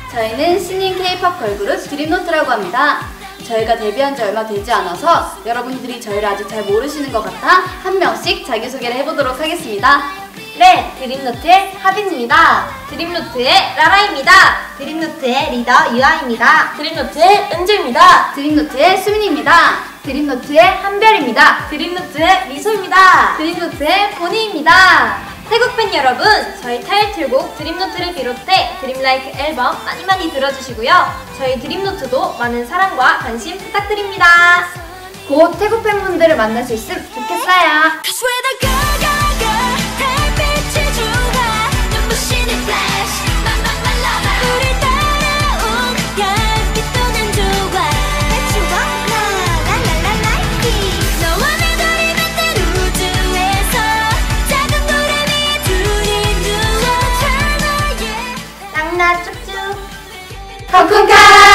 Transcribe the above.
저희는 신인 K-POP 걸그룹 드림노트라고 합니다. 저희가 데뷔한 지 얼마 되지 않아서 여러분들이 저희를 아직 잘 모르시는 것 같아 한 명씩 자기소개를 해보도록 하겠습니다. 네, 드림노트의 하빈입니다. 드림노트의 라라입니다. 드림노트의 리더 유아입니다. 드림노트의 은주입니다. 드림노트의 수민입니다. 드림노트의 한별입니다. 드림노트의 미소입니다. 드림노트의 보니입니다. 태국팬 여러분, 저희 타이틀곡 드림노트를 비롯해 드림라이크 앨범 많이 들어주시고요. 저희 드림노트도 많은 사랑과 관심 부탁드립니다. 곧 태국 팬분들을 만날 수 있으면 좋겠어요. 나 쭉쭉 콩콩카